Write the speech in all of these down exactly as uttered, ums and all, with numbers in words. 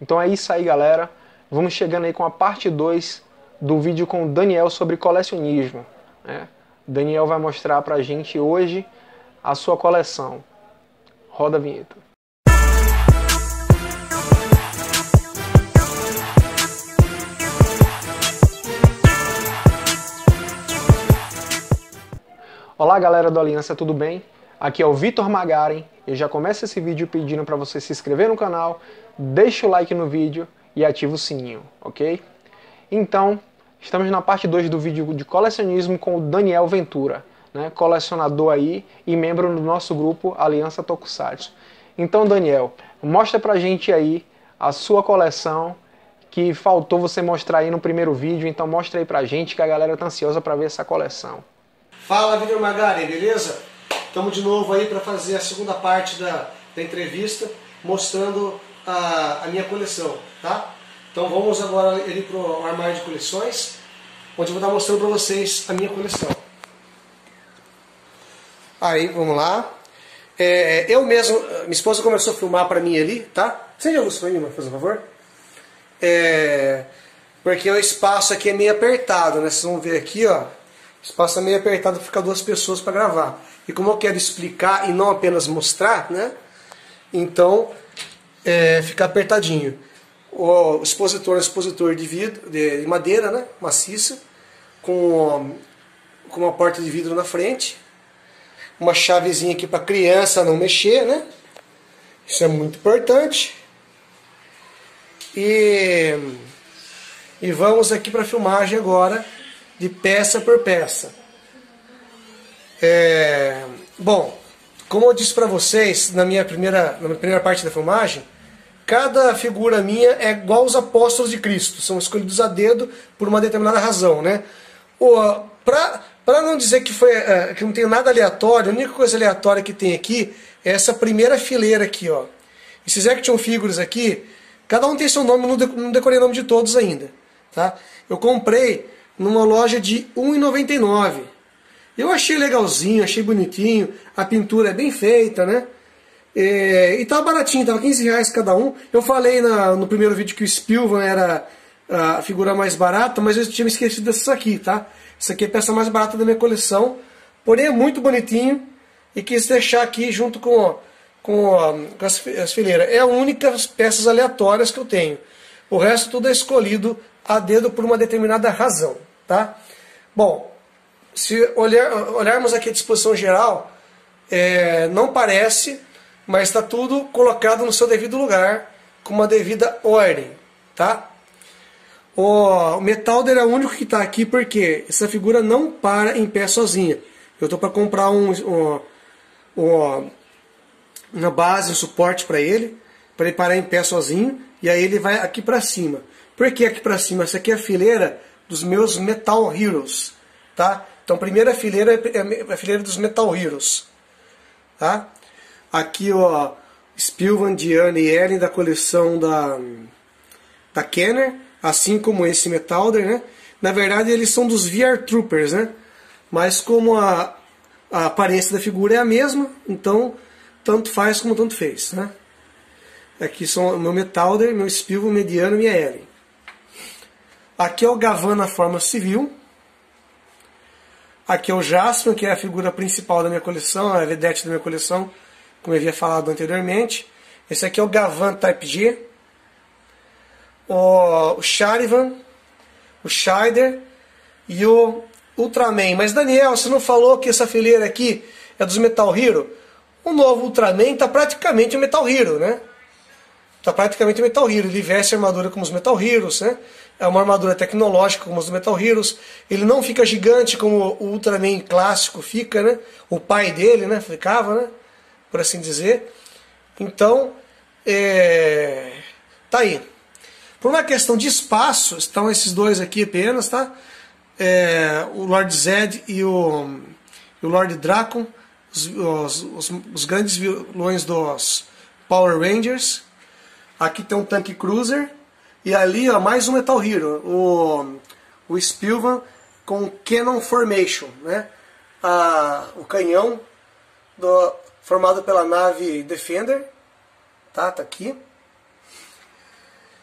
Então é isso aí, galera. Vamos chegando aí com a parte dois do vídeo com o Daniel sobre colecionismo, né? Daniel vai mostrar pra gente hoje a sua coleção. Roda a vinheta. Olá, galera do Aliança, tudo bem? Aqui é o Vitor Magaren. Eu já começo esse vídeo pedindo para você se inscrever no canal, deixa o like no vídeo e ativa o sininho, ok? Então, estamos na parte dois do vídeo de colecionismo com o Daniel Ventura, né? Colecionador aí e membro do nosso grupo Aliança Tokusatsu. Então, Daniel, mostra pra gente aí a sua coleção que faltou você mostrar aí no primeiro vídeo, então mostra aí pra gente que a galera tá ansiosa para ver essa coleção. Fala, Vitor Magaren, beleza? Estamos de novo aí para fazer a segunda parte da, da entrevista, mostrando a, a minha coleção, tá? Então vamos agora ali para o armário de coleções, onde eu vou estar mostrando para vocês a minha coleção. Aí, vamos lá. É, eu mesmo, minha esposa começou a filmar para mim ali, tá? Acende a luz para mim, por favor. É, porque o espaço aqui é meio apertado, né? Vocês vão ver aqui, ó. O espaço é meio apertado para ficar duas pessoas para gravar. E como eu quero explicar e não apenas mostrar, né? Então, é, fica apertadinho. O expositor é um expositor de vidro, de madeira, né? Maciça, com, com uma porta de vidro na frente. Uma chavezinha aqui para a criança não mexer, né? Isso é muito importante. E, e vamos aqui para a filmagem agora, de peça por peça. É, bom, como eu disse para vocês na minha, primeira, na minha primeira parte da filmagem, cada figura minha é igual aos apóstolos de Cristo, são escolhidos a dedo por uma determinada razão, né? Para não dizer que, foi, que não tem nada aleatório, a única coisa aleatória que tem aqui é essa primeira fileira aqui, ó. Esses action figures aqui, cada um tem seu nome, não decorei o nome de todos ainda, tá? Eu comprei numa loja de um real e noventa e nove centavos. Eu achei legalzinho, achei bonitinho, a pintura é bem feita, né? É, e tava baratinho, tava quinze reais cada um. Eu falei na, no primeiro vídeo que o Spilvan era a figura mais barata, mas eu tinha me esquecido dessa aqui, tá? Essa aqui é a peça mais barata da minha coleção, porém é muito bonitinho e quis deixar aqui junto com, com, com as, as fileiras. É a única peças aleatórias que eu tenho. O resto tudo é escolhido a dedo por uma determinada razão, tá? Bom, se olhar, olharmos aqui a disposição geral, é, não parece, mas está tudo colocado no seu devido lugar, com uma devida ordem, tá? O, o Metalder é o único que está aqui porque essa figura não para em pé sozinha. Eu estou para comprar um, um, um, uma base, um suporte para ele, para ele parar em pé sozinho, e aí ele vai aqui para cima. Por que aqui para cima? Essa aqui é a fileira dos meus Metal Heroes, tá? Então, a primeira fileira é a fileira dos Metal Heroes, tá? Aqui, ó, Spilvan, Diana e Ellen da coleção da, da Kenner, assim como esse Metalder, né? Na verdade, eles são dos V R Troopers, né? Mas como a, a aparência da figura é a mesma, então, tanto faz como tanto fez, né? Aqui são o meu Metalder, meu Spilvan, Mediano e minha Ellen. Aqui é o Gavan na forma civil. Aqui é o Jasper, que é a figura principal da minha coleção, a vedete da minha coleção, como eu havia falado anteriormente. Esse aqui é o Gavan Type G. O Charivan, o Shider e o Ultraman. Mas Daniel, você não falou que essa fileira aqui é dos Metal Hero? O novo Ultraman está praticamente um Metal Hero, né? Está praticamente um Metal Hero. Ele veste a armadura como os Metal Heroes, né? É uma armadura tecnológica como os Metal Heroes. Ele não fica gigante como o Ultraman clássico fica, né? O pai dele, né? Ficava, né? Por assim dizer. Então, é... tá aí. Por uma questão de espaço, estão esses dois aqui apenas, tá? É... O Lord Zed e o, e o Lord Dracon, os, os, os, os grandes vilões dos Power Rangers. Aqui tem um Tank Cruiser. E ali, ó, mais um Metal Hero, o, o Spilvan com Cannon Formation, né? A, o canhão do, formado pela nave Defender, tá? Tá aqui.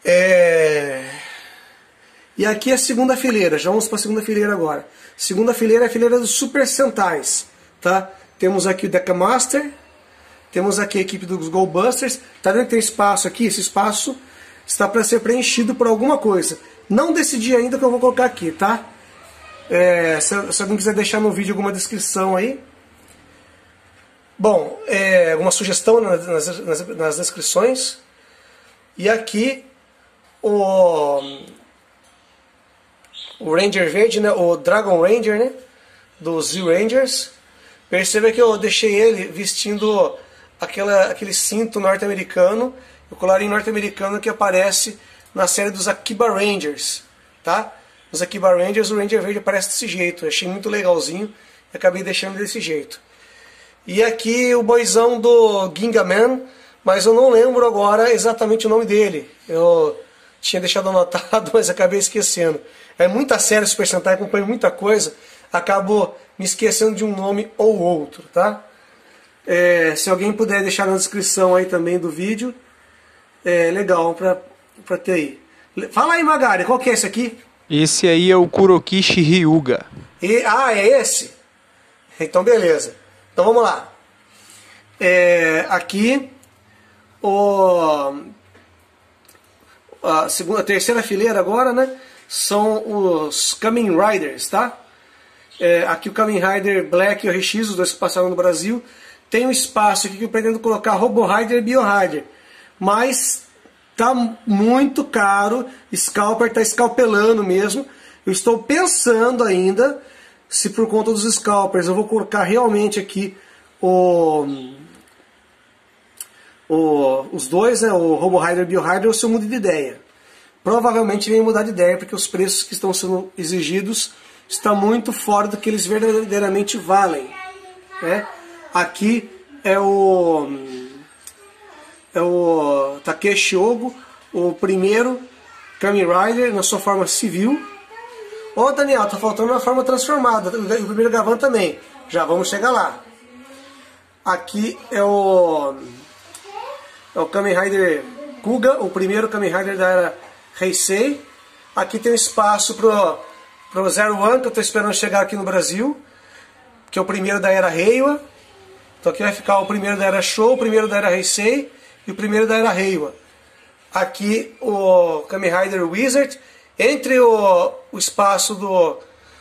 É... E aqui é a segunda fileira, já vamos para a segunda fileira agora. Segunda fileira é a fileira dos Super Sentais, tá? Temos aqui o Deca Master, temos aqui a equipe dos Go Busters. Tá vendo que tem espaço aqui? Esse espaço está para ser preenchido por alguma coisa. Não decidi ainda o que eu vou colocar aqui, tá? É, se, se alguém quiser deixar no vídeo alguma descrição aí. Bom, é, alguma sugestão nas, nas, nas descrições. E aqui o, o Ranger Verde, né? O Dragon Ranger, né? Dos Z-Rangers. Perceba que eu deixei ele vestindo aquela, aquele cinto norte-americano, o colarinho norte-americano que aparece na série dos Akiba Rangers, tá? Nos Akiba Rangers o Ranger Verde aparece desse jeito, eu achei muito legalzinho e acabei deixando desse jeito. E aqui o boizão do Ginga Man, mas eu não lembro agora exatamente o nome dele, eu tinha deixado anotado, mas acabei esquecendo. É muita série Super Sentai, acompanho muita coisa, acabo me esquecendo de um nome ou outro, tá? É, se alguém puder deixar na descrição aí também do vídeo, é legal pra, pra ter aí. Fala aí, Magari, qual que é esse aqui? Esse aí é o Kurokishi Ryuga. E, ah, é esse? Então beleza. Então vamos lá. É, aqui o, a, segunda, a terceira fileira agora, né? São os Kamen Riders, tá? É, aqui o Kamen Rider Black e o R X, os dois que passaram no Brasil. Tem um espaço aqui que eu pretendo colocar Robo Rider e Bio Rider. Mas tá muito caro, Scalper tá escalpelando mesmo. Eu estou pensando ainda se por conta dos Scalpers eu vou colocar realmente aqui o, o, os dois, né, o Robo Rider e o Bio Rider, ou se eu mudo de ideia. Provavelmente vem mudar de ideia porque os preços que estão sendo exigidos estão muito fora do que eles verdadeiramente valem, né? Aqui é o é o Takeshi Ogo, o primeiro Kamen Rider na sua forma civil. Ô Daniel, tá faltando uma forma transformada, o primeiro Gavan também, já vamos chegar lá. Aqui é o é o Kamen Rider Kuga, o primeiro Kamen Rider da era Heisei. Aqui tem um espaço pro, pro Zero One, que eu estou esperando chegar aqui no Brasil, que é o primeiro da era Reiwa. Então aqui vai ficar o primeiro da era Show, o primeiro da era Heisei e o primeiro da era Reiwa. Aqui o Kamen Rider Wizard. Entre o, o espaço do,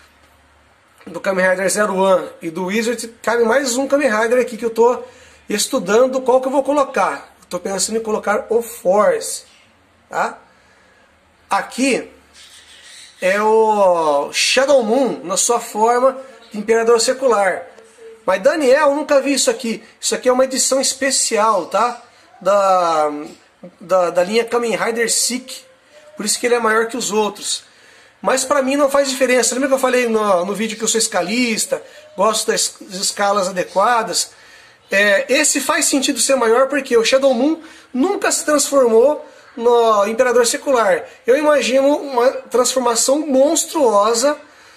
do Kamen Rider Zero One e do Wizard, cabe mais um Kamen Rider aqui que eu estou estudando qual que eu vou colocar. Estou pensando em colocar o Force. Tá? Aqui é o Shadow Moon na sua forma de Imperador Secular. Mas Daniel, nunca vi isso aqui. Isso aqui é uma edição especial, tá? Da, da, da linha Kamen Rider Seek. Por isso que ele é maior que os outros. Mas pra mim não faz diferença. Lembra que eu falei no, no vídeo que eu sou escalista, gosto das escalas adequadas? É, esse faz sentido ser maior porque o Shadow Moon nunca se transformou no Imperador Secular. Eu imagino uma transformação monstruosa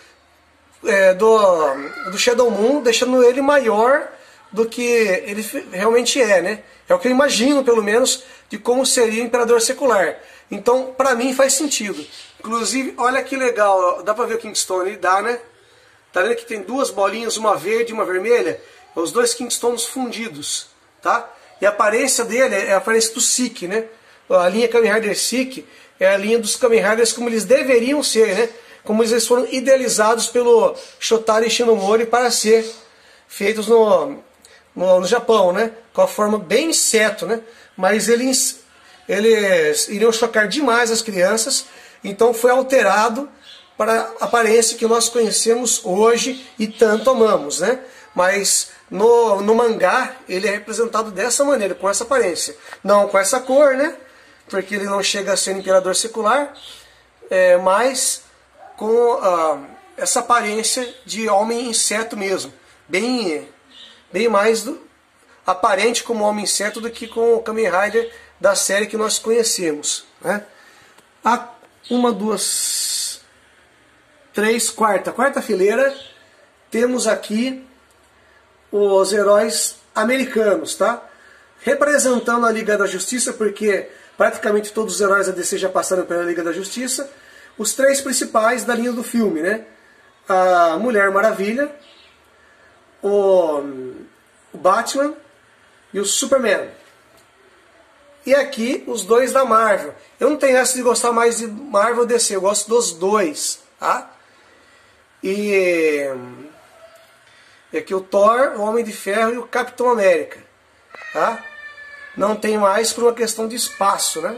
é, do, do Shadow Moon, deixando ele maior do que ele realmente é, né? É o que eu imagino, pelo menos, de como seria o Imperador Secular. Então, pra mim, faz sentido. Inclusive, olha que legal, ó, dá pra ver o Kingstone, dá, né? Tá vendo que tem duas bolinhas, uma verde e uma vermelha? É os dois Kingstones fundidos, tá? E a aparência dele é a aparência do Seek, né? A linha Kamen Rider Seek é a linha dos Kamen Riders como eles deveriam ser, né? Como eles foram idealizados pelo Shotari Shinomori para ser feitos no, no, no Japão, né? Com a forma bem inseto, né? Mas eles, eles iriam chocar demais as crianças, então foi alterado para a aparência que nós conhecemos hoje e tanto amamos, né? Mas no, no mangá ele é representado dessa maneira, com essa aparência. Não com essa cor, né? Porque ele não chega a ser um imperador secular, é, mas com uh, essa aparência de homem inseto mesmo. Bem, bem mais do, aparente como homem inseto do que com o Kamen Rider da série que nós conhecemos, né? A uma, duas, três, quarta, quarta fileira, temos aqui os heróis americanos, tá? Representando a Liga da Justiça, porque praticamente todos os heróis da D C já passaram pela Liga da Justiça. Os três principais da linha do filme, né? A Mulher Maravilha, o, o Batman e o Superman. E aqui os dois da Marvel. Eu não tenho essa de gostar mais de Marvel ou D C, eu gosto dos dois, tá? E, e aqui o Thor, o Homem de Ferro e o Capitão América, tá? Não tem mais por uma questão de espaço, né?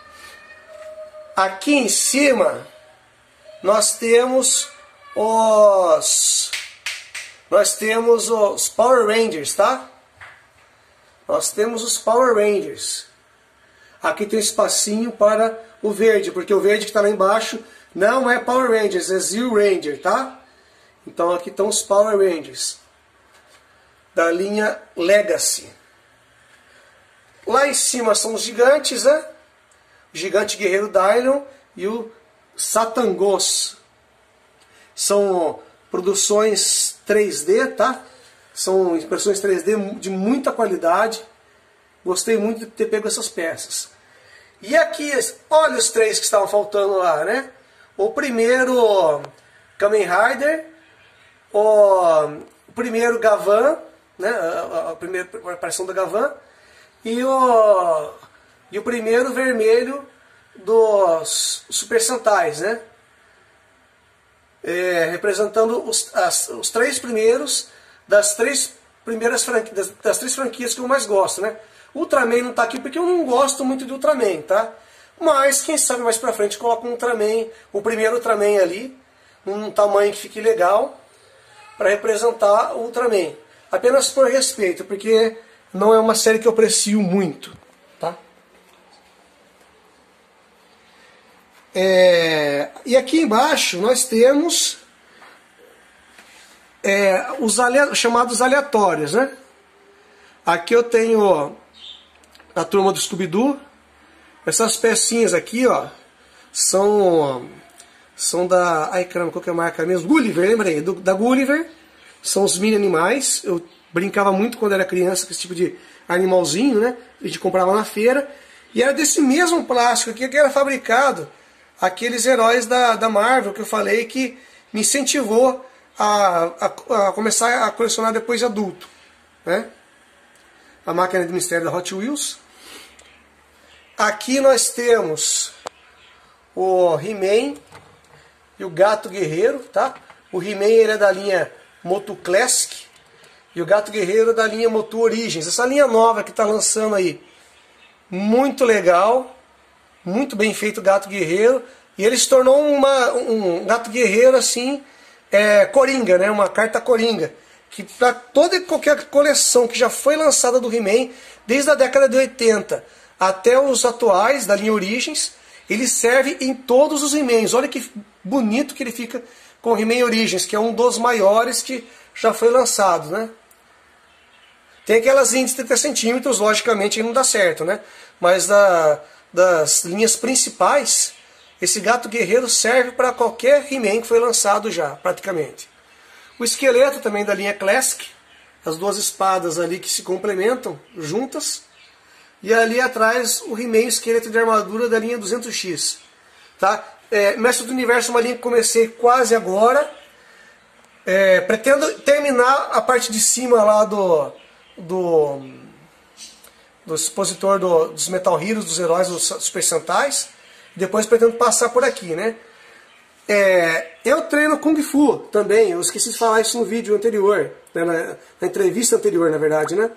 Aqui em cima nós temos os nós temos os Power Rangers, tá? Nós temos os Power Rangers. Aqui tem um espacinho para o verde, porque o verde que está lá embaixo não é Power Rangers, é Zeo Ranger, tá? Então aqui estão os Power Rangers da linha Legacy. Lá em cima são os gigantes, né? O Gigante Guerreiro Dylion e o Satangos. São produções três D, tá? São impressões três D de muita qualidade. Gostei muito de ter pego essas peças. E aqui, olha os três que estavam faltando lá, né? O primeiro Kamen Rider, o primeiro Gavan, né? A, a primeira aparição da Gavan, e o, e o primeiro vermelho dos Super Sentais, né? É, representando os, as, os três primeiros das três primeiras franquias, das, das três franquias que eu mais gosto, né? Ultraman não está aqui porque eu não gosto muito de Ultraman, tá? Mas quem sabe mais pra frente coloca um Ultraman, o primeiro Ultraman ali, num tamanho que fique legal, para representar o Ultraman. Apenas por respeito, porque não é uma série que eu aprecio muito, tá? É, e aqui embaixo nós temos é, os alea, chamados aleatórios, né? Aqui eu tenho a turma do Scooby-Doo. Essas pecinhas aqui, ó, são são da, ai caramba, qual que é a marca mesmo? Gulliver, lembrei, do, da Gulliver. São os mini animais. Eu brincava muito quando era criança com esse tipo de animalzinho, né? A gente comprava na feira. E era desse mesmo plástico aqui que era fabricado aqueles heróis da, da Marvel que eu falei que me incentivou a, a, a começar a colecionar depois de adulto, né? A máquina de mistério da Hot Wheels. Aqui nós temos o He-Man e o Gato Guerreiro, tá? O He-Man ele é da linha Motu Classic e o Gato Guerreiro é da linha Motu Origins. Essa linha nova que está lançando aí, muito legal, muito bem feito o Gato Guerreiro. E ele se tornou uma, um Gato Guerreiro assim, é, coringa, né? Uma carta coringa. Que para toda e qualquer coleção que já foi lançada do He-Man, desde a década de oitenta até os atuais, da linha Origins, ele serve em todos os He-Mans. Olha que bonito que ele fica com o He-Man Origins, que é um dos maiores que já foi lançado, né? Tem aquelas linhas de trinta centímetros, logicamente não dá certo, né? Mas da, das linhas principais, esse Gato Guerreiro serve para qualquer He-Man que foi lançado já, praticamente. O esqueleto também da linha Classic, as duas espadas ali que se complementam juntas. E ali atrás o He-Man, esqueleto de armadura da linha duzentos X. Tá? É, Mestre do Universo é uma linha que comecei quase agora. É, pretendo terminar a parte de cima lá do, do, do expositor do, dos Metal Heroes, dos heróis, dos Super Sentais. Depois pretendo passar por aqui, né? É, eu treino Kung Fu também, eu esqueci de falar isso no vídeo anterior, né, na, na entrevista anterior, na verdade, né?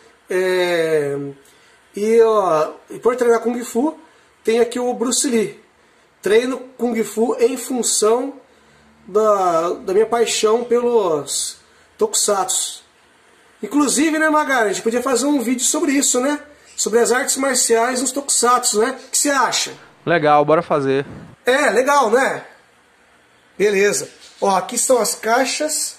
É, e, ó, e por treinar Kung Fu, tem aqui o Bruce Lee. Treino Kung Fu em função da, da minha paixão pelos Tokusatsu. Inclusive, né, Magari, a gente podia fazer um vídeo sobre isso, né? Sobre as artes marciais nos Tokusatsu, né? O que você acha? Legal, bora fazer. É, legal, né? Beleza. Ó, aqui estão as caixas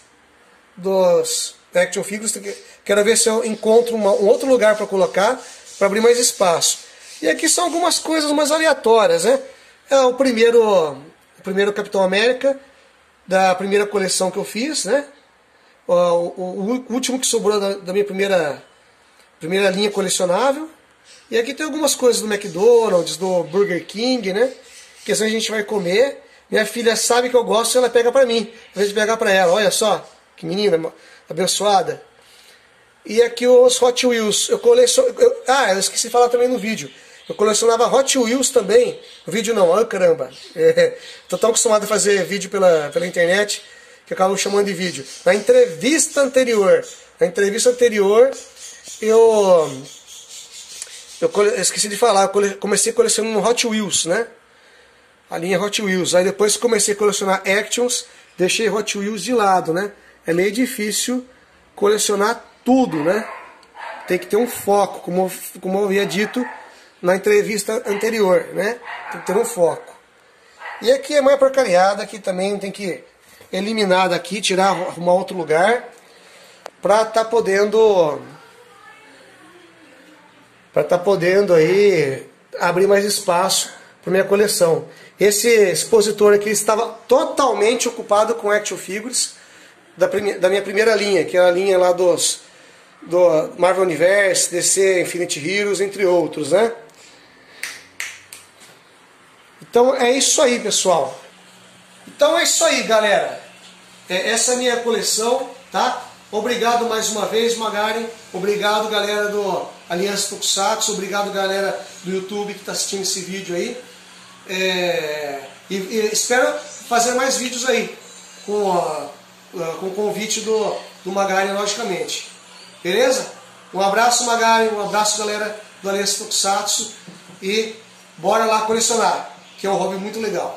dos Action Figures. Quero ver se eu encontro uma, um outro lugar para colocar, para abrir mais espaço. E aqui são algumas coisas mais aleatórias, né? É o primeiro, o primeiro Capitão América da primeira coleção que eu fiz, né? O, o, o último que sobrou da, da minha primeira, primeira linha colecionável. E aqui tem algumas coisas do McDonald's, do Burger King, né? Que assim a gente vai comer. Minha filha sabe que eu gosto e ela pega pra mim. Às vezes pegar pra ela, olha só, que menina abençoada. E aqui os Hot Wheels. Eu coleciono. Eu, ah, eu esqueci de falar também no vídeo. Eu colecionava Hot Wheels também. No vídeo não, ah, caramba. É, tô tão acostumado a fazer vídeo pela, pela internet que eu acabo chamando de vídeo. Na entrevista anterior, na entrevista anterior, eu, eu, eu esqueci de falar, eu cole, comecei colecionando Hot Wheels, né? A linha Hot Wheels. Aí depois comecei a colecionar Actions, deixei Hot Wheels de lado, né? É meio difícil colecionar tudo, né? Tem que ter um foco, como, como eu havia dito na entrevista anterior, né? Tem que ter um foco. E aqui é mais porcariada, aqui também tem que eliminar daqui, tirar, arrumar outro lugar, pra tá podendo, pra tá podendo aí abrir mais espaço para minha coleção. Esse expositor aqui estava totalmente ocupado com action figures da, da minha primeira linha, que é a linha lá dos do Marvel Universe, D C, Infinity Heroes, entre outros, né? Então é isso aí, pessoal. Então é isso aí, galera. É, essa é a minha coleção, tá? Obrigado mais uma vez, Magaren. Obrigado, galera do Aliança Tokusatsu. Obrigado, galera do YouTube que está assistindo esse vídeo aí. É, e, e espero fazer mais vídeos aí com, a, com o convite do, do Magaren, logicamente. Beleza? Um abraço, Magaren. Um abraço, galera do Aliança Tokusatsu. E bora lá colecionar, que é um hobby muito legal.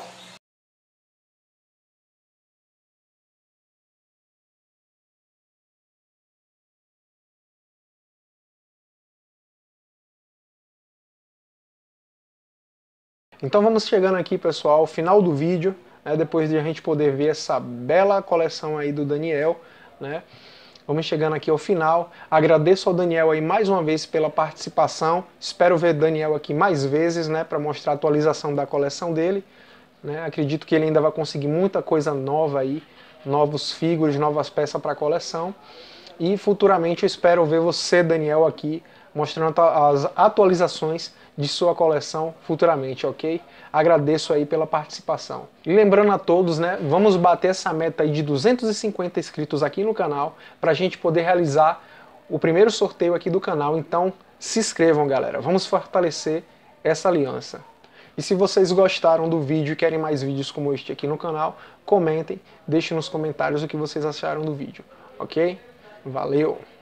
Então vamos chegando aqui, pessoal, ao final do vídeo, né, depois de a gente poder ver essa bela coleção aí do Daniel, né? Vamos chegando aqui ao final. Agradeço ao Daniel aí mais uma vez pela participação. Espero ver Daniel aqui mais vezes, né, para mostrar a atualização da coleção dele, né? Acredito que ele ainda vai conseguir muita coisa nova aí, novos figures, novas peças para a coleção. E futuramente eu espero ver você, Daniel, aqui mostrando as atualizações de sua coleção futuramente, ok? Agradeço aí pela participação. E lembrando a todos, né, vamos bater essa meta aí de duzentos e cinquenta inscritos aqui no canal para a gente poder realizar o primeiro sorteio aqui do canal. Então se inscrevam, galera, vamos fortalecer essa aliança. E se vocês gostaram do vídeo e querem mais vídeos como este aqui no canal, comentem, deixem nos comentários o que vocês acharam do vídeo, ok? Valeu!